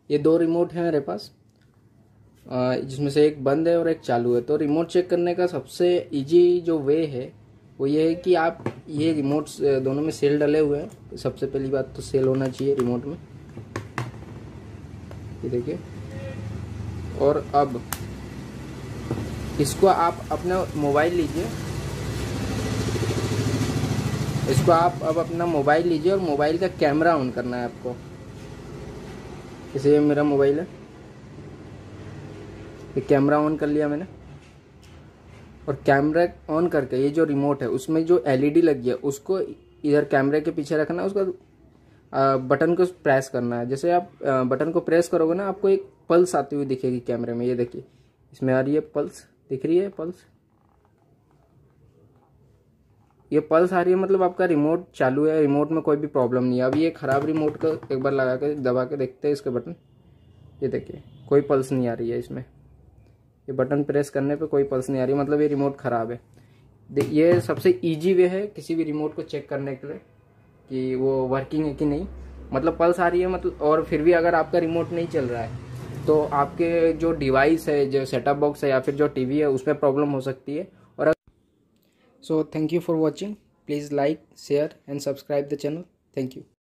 ये दो रिमोट हैं मेरे पास, जिसमें से एक बंद है और एक चालू है। तो रिमोट चेक करने का सबसे इजी जो वे है वो ये है कि आप ये रिमोट्स दोनों में सेल डले हुए हैं। सबसे पहली बात तो सेल होना चाहिए रिमोट में, ये देखिए। और अब इसको आप अपना मोबाइल लीजिए, इसको आप अब अपना मोबाइल लीजिए और मोबाइल का कैमरा ऑन करना है आपको। जैसे ये मेरा मोबाइल है, ये कैमरा ऑन कर लिया मैंने। और कैमरा ऑन करके ये जो रिमोट है उसमें जो एलईडी लगी है उसको इधर कैमरे के पीछे रखना है, उसका बटन को प्रेस करना है। जैसे आप बटन को प्रेस करोगे ना, आपको एक पल्स आती हुई दिखेगी कैमरे में। ये देखिए इसमें आ रही है पल्स, दिख रही है पल्स, ये पल्स आ रही है, मतलब आपका रिमोट चालू है, रिमोट में कोई भी प्रॉब्लम नहीं है। अभी ये खराब रिमोट को एक बार लगा के दबा के देखते हैं इसके बटन, ये देखिए कोई पल्स नहीं आ रही है इसमें। ये बटन प्रेस करने पे कोई पल्स नहीं आ रही, मतलब ये रिमोट खराब है। ये सबसे इजी वे है किसी भी रिमोट को चेक करने के लिए कि वो वर्किंग है कि नहीं। मतलब पल्स आ रही है मतलब, और फिर भी अगर आपका रिमोट नहीं चल रहा है तो आपके जो डिवाइस है, जो सेटअप बॉक्स है या फिर जो टीवी है, उसमें प्रॉब्लम हो सकती है। और so thank you for watching, please like, share and subscribe the channel. Thank you.